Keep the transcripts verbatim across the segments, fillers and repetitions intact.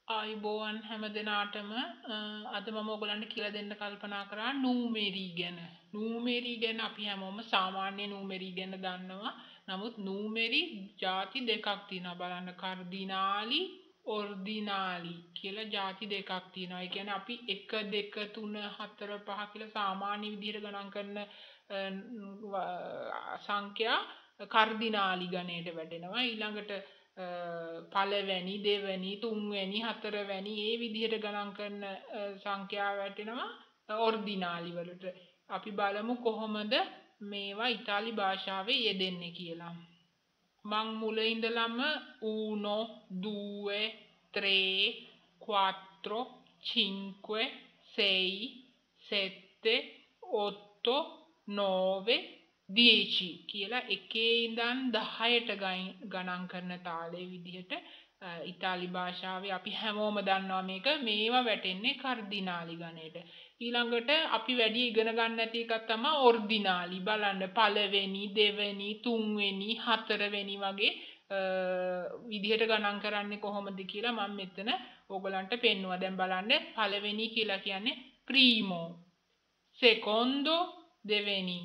ආයුබෝවන් හැම දෙනාටම අද මම ඔයගලන්ට කියලා දෙන්න කල්පනා කරා නූමෙරි ගැන. නූමෙරි ගැන අපි හැමෝම සාමාන්‍ය නූමෙරි ගැන දන්නවා. නමුත් නූමෙරි ಜಾති දෙකක් තියෙනවා. බලන්න කර්ඩිනාලි ඔර්ඩිනාලි කියලා ಜಾති දෙකක් තියෙනවා. ඒ කියන්නේ අපි එක දෙක තුන හතර පහ කියලා සාමාන්‍ය විදිහට ගණන් කරන සංඛ්‍යා කර්ඩිනාලි ගණයට වැටෙනවා. ඊළඟට පළවෙනි දෙවෙනි තුන්වෙනි හතරවෙනි ඒ විදිහට ගණන් කරන සංඛ්‍යාව වැටෙනවා ඔර්ඩිනාලි වලට. අපි බලමු කොහොමද මේවා ඉතාලි භාෂාවේ යෙදෙන්නේ කියලා. මං මුල ඉඳලම uno due tre quattro cinque sei sette otto nove dieci කියලා එකේ ඉඳන් දහයට ගණන් කරන තාලේ විදිහට ඉතාලි භාෂාවේ අපි හැමෝම දන්නවා මේක මේවා වැටෙන්නේ කර්ඩිනාලි ගණයට. ඊළඟට අපි වැඩි ඉගෙන ගන්න නැති එකක් තමයි ඔර්ඩිනාලි. බලන්න පළවෙනි දෙවෙනි තුන්වෙනි හතරවෙනි වගේ විදිහට ගණන් කරන්නේ කොහොමද කියලා මම මෙතන ඕගලන්ට පෙන්නුවා. දැන් බලන්න පළවෙනි කියලා කියන්නේ primo, secondo දෙවෙනි,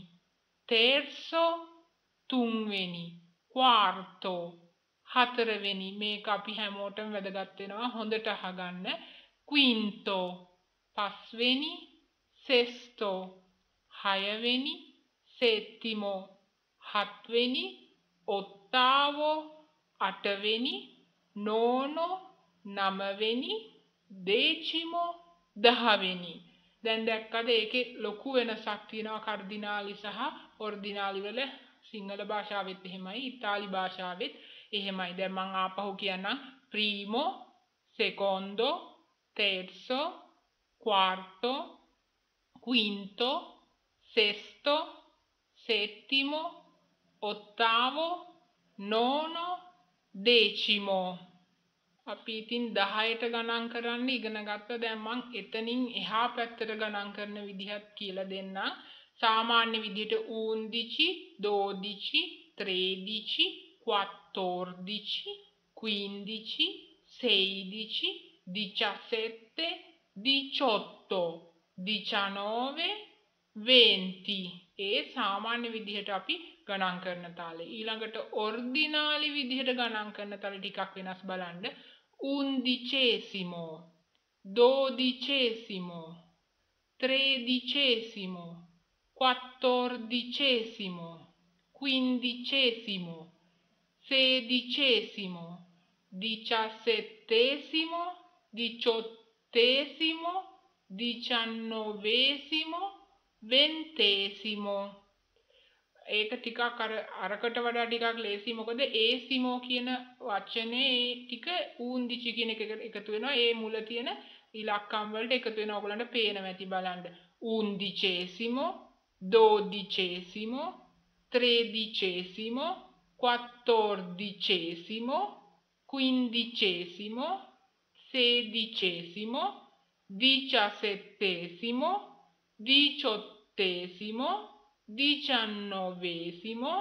terzo තුන්වෙනි, quarto හතරවෙනි. මේක අපි හැමෝටම වැදගත් වෙනවා හොඳට අහගන්න. quinto පස්වෙනි, sesto හයවෙනි, settimo හත්වෙනි, ottavo අටවෙනි, nono නවවෙනි, decimo දහවෙනි. දැන් දැක්කද ඒකේ ලොකු වෙනසක් තියෙනවා කර්ඩිනාලි සහ ඔර්ඩිනාලි වල. සිංහල භාෂාවෙත් එහෙමයි ඉතාලි භාෂාවෙත් එහෙමයි. දැන් මම ආපහු කියන්නම්. primo, secondo, terzo, quarto, quinto, sesto, settimo, ottavo, nono, decimo. අපි ඉතින් දහයට ගණන් කරන්න ඉගෙන ගත්තා. දැන් මම එතනින් එහා පැත්තට ගණන් කරන විදිහත් කියලා දෙන්නම්. සාමාන්‍ය විදිහට undici, dodici, tredici, quattordici, quindici, sedici, diciassette, diciotto, diciannove, venti. ඒ සාමාන්‍ය විදිහට අපි ගණන් කරන තාලේ. ඊළඟට ඔර්ඩිනාලි විදිහට ගණන් කරන තාලේ ටිකක් වෙනස් බලන්න. undicesimo, dodicesimo, tredicesimo, quattordicesimo, quindicesimo, sedicesimo, diciassettesimo, diciottesimo, diciannovesimo, ventesimo. ඒක ටිකක් අර අරකට වඩා ටිකක් ලේසි. මොකද ඒසිමෝ කියන වචනේ ඒ ටික ඌන්දිචි කියන එක එකතු වෙනවා. ඒ මුල තියෙන ඉලක්කම් වලට එකතු වෙනවා. ඔයගලන්ට පේනවා ඇති බලන්න. undicesimo, dodicesimo, tredicesimo, quattordicesimo, quindicesimo, sedicesimo, diciassettesimo, diciottesimo, diciannovesimo,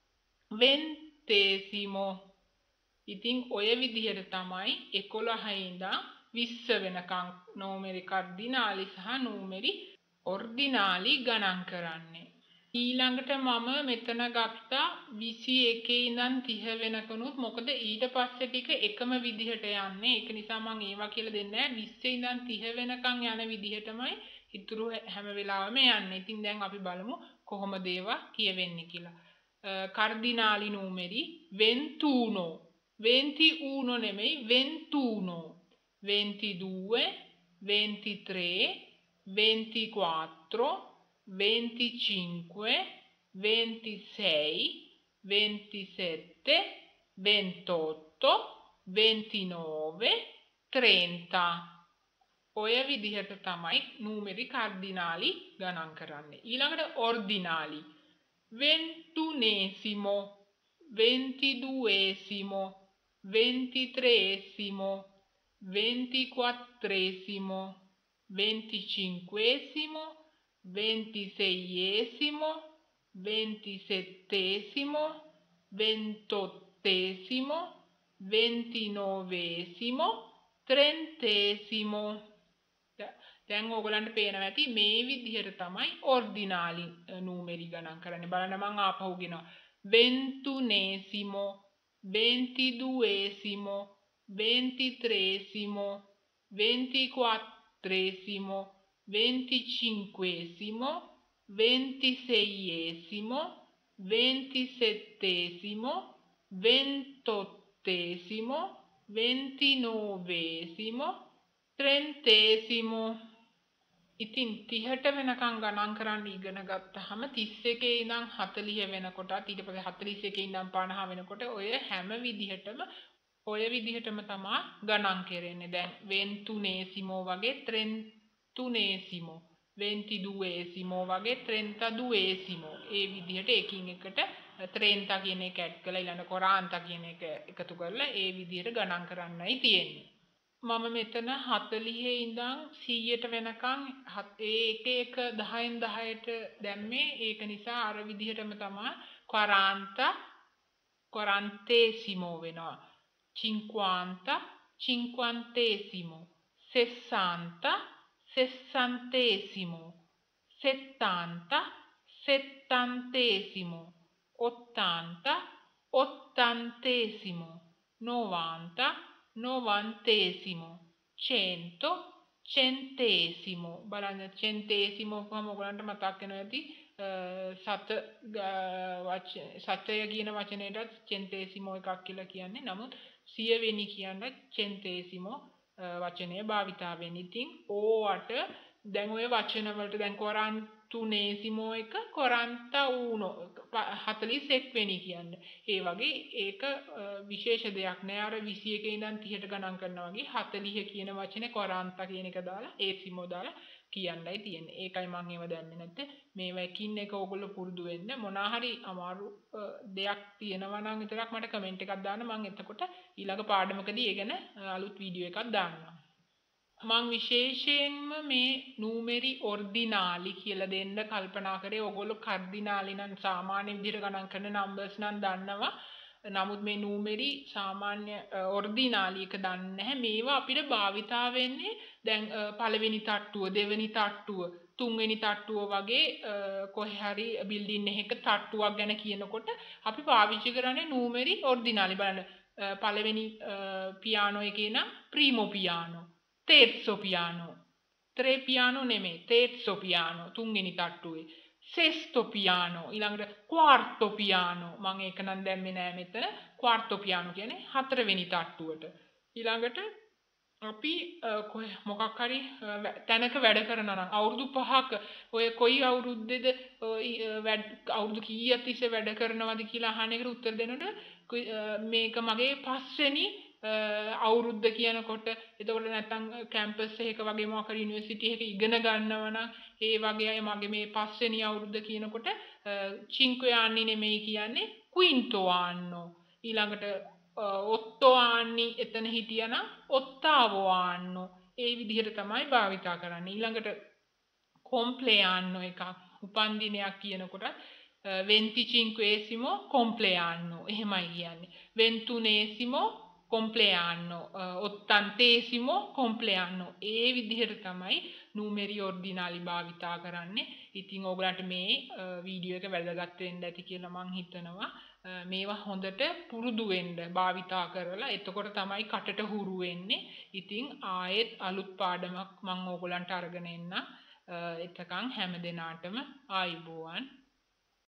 ventesimo. ඉතින් ඔය විදිහට තමයි එකොළහ ඉඳන් විස්ස වෙනකන් නූමෙරි කර්ඩිනාලි සහ නූමෙරි ඔර්ඩිනාලි ගණන් කරන්නේ. ඊළඟට මම මෙතන ගත්තා විසි එකේ ඉඳන් තිහ වෙනකනුත්. මොකද ඊට පස්සේ ටික එකම විදිහට යන්නේ. ඒක නිසා මම ඒවා කියලා දෙන්නේ නැහැ. විස්ස ඉඳන් තිහ වෙනකන් යන විදිහටමයි ඉතුරු හැම වෙලාවෙම යන්නේ. ඉතින් දැන් අපි බලමු කොහොමද ඒවා කියවෙන්නේ කියලා. කර්ඩිනාලි නූමෙරි ventuno, ventiuno නෙමෙයි ventuno, ventidue, ventitré, ventiquattro, venticinque, ventisei, ventisette, ventotto, ventinove, trenta. ඔය විදිහට තමයි නූමෙරි කර්ඩිනාලි ගණන් කරන්නේ. ඊළඟට ඔර්ඩිනාලි. ventunesimo, ventiduesimo, ventitreesimo, ventiquattresimo, venticinquesimo, ventiseiesimo, ventisettesimo, ventottesimo, ventinovesimo, trentesimo. දැන් ඕගලන්ට පේනවා ඇති මේ විදිහට තමයි ඔර්ඩිනාලි නූමෙරි ගණන් කරන්නේ. බලන්න මම ආපහු ගෙනවා. ventunesimo, ventiduesimo, ventitresimo, ventiquattresimo, venticinquesimo, ventiseiesimo, ventisettesimo, ventottesimo, ventinovesimo, trentesimo. ඉතින් තිහට වෙනකන් ගණන් කරන්න ඉගෙන ගත්තාම තිස් එකේ ඉඳන් හතළිහ වෙනකොටත් ඊට පස්සේ හතළිස් එකේ ඉඳන් පනහ වෙනකොට ඔය හැම විදිහටම ඔය විදිහටම තමයි ගණන් කරන්නේ. දැන් ventunesimo වගේ trentunesimo, ventiduesimo වගේ trentaduesimo. ඒ විදිහට එකින් එකට trenta කියන එක ඇඩ් කරලා ඊළඟ quaranta කියන එක එකතු කරලා ඒ විදිහට ගණන් කරන්නයි තියෙන්නේ. මම මෙතන හතළිහ ඉඳන් සීයට වෙනකන් ඒ එක එක දහයෙන් දහයට දැම්මේ. ඒක නිසා අර විදිහටම තමයි quaranta, quarantesimo වෙනවා. cinquanta, cinquantesimo, sessanta, sessantesimo, settanta, settantesimo, ottanta, ottantesimo, novanta, novantesimo, cento, centesimo. බලන්න centesimo කොහොම ඔයගලන්ට මතක් වෙනවා ඇති. සත සතය කියන වචනයටත් centesimo එකක් කියලා කියන්නේ. නමුත් සියවෙනි කියන්න centesimo වචනය භාවිතා වෙන්නේ. ඉතින් ඕවට දැන් ඔය වචන වලට දැන් quarantunesimo එක quarantuno හතළිස් එක් වෙනි කියන්නේ. ඒ වගේ ඒක විශේෂ දෙයක් නෑ. අර විසි එකේ ඉඳන් තිහට ගණන් කරනවා වගේ හතළිහ කියන වචනේ quaranta කියන එක දාලා esimo දාලා කියන්නයි තියෙන්නේ. ඒකයි මම ඒව දැම්මේ නැත්තේ. මේවා එකින් එක ඕගොල්ලෝ පුරුදු වෙන්න. මොනවා හරි අමාරු දෙයක් තියෙනවා නම් විතරක් මට කමෙන්ට් එකක් දාන්න. මම එතකොට ඊළඟ පාඩමකදී ඒ ගැන අලුත් වීඩියෝ එකක් දාන්නම්. මම විශේෂයෙන්ම මේ නූමෙරි ඔර්ඩිනාලි කියලා දෙන්න කල්පනා කරේ. ඔයගොල්ලෝ කර්ඩිනාලි නම් සාමාන්‍ය විදිහට ගණන් කරන නම්බර්ස් නම් දන්නවා. නමුත් මේ නූමෙරි සාමාන්‍ය ඔර්ඩිනාලි එක දන්නේ නැහැ. මේවා අපිට භාවිතා වෙන්නේ දැන් පළවෙනි තට්ටුව, දෙවෙනි තට්ටුව, තුන්වෙනි තට්ටුව වගේ කොහේ හරි බිල්ඩින් එකක තට්ටුවක් ගැන කියනකොට අපි පාවිච්චි කරන්නේ නූමෙරි ඔර්ඩිනාලි. බලන්න පළවෙනි පියානෝ එකේ නම් ප්‍රීමෝ piano, terzo piano, tre piano නෙමෙයි, terzo piano තුන්වෙනි තට්ටුවේ, sesto piano ඊළඟට quarto piano. මම ඒක නම් දැම්මේ නෑ මෙතන. quarto piano කියන්නේ හතරවෙනි තට්ටුවට. ඊළඟට අපි මොකක් හරි තැනක වැඩ කරනවා නම් අවුරුදු පහක ඔය කොයි අවුරුද්දේද අවුරුදු කීයක් තිස්සේ වැඩ කරනවද කියලා අහන එකට උත්තර දෙනකොට මේක මගේ පස්වෙනි අවුරුද්ද කියනකොට එතකොට නැත්තම් කැම්පස් එකක වගේ මොකක් හරි යුනිවර්සිටි එකක ඉගෙන ගන්නවා නම් ඒ වගේ අය මගේ මේ පස්වෙනි අවුරුද්ද කියනකොට cinque anni නෙමෙයි කියන්නේ quinto anno. ඊළඟට otto anni එතන හිටියනම් ottavo anno. ඒ විදිහට තමයි භාවිතා කරන්නේ. ඊළඟට compleanno එකක් උපන්දිනයක් කියනකොට venticinquesimo compleanno එහෙමයි කියන්නේ. ventunesimo compleanno, ottantesimo compleanno. ඒ විදිහට තමයි නූමෙරි ඔර්ඩිනාලි භාවිතා කරන්නේ. ඉතින් ඕගලන්ට මේ වීඩියෝ එක වැදගත් වෙන්න ඇති කියලා මම හිතනවා. මේවා හොඳට පුරුදු වෙන්න භාවිතා කරලා එතකොට තමයි කටට හුරු වෙන්නේ. ඉතින් ආයෙත් අලුත් පාඩමක් මම ඕගලන්ට අරගෙන එන්න. එතකන් හැම දිනාටම ආයුබෝවන්.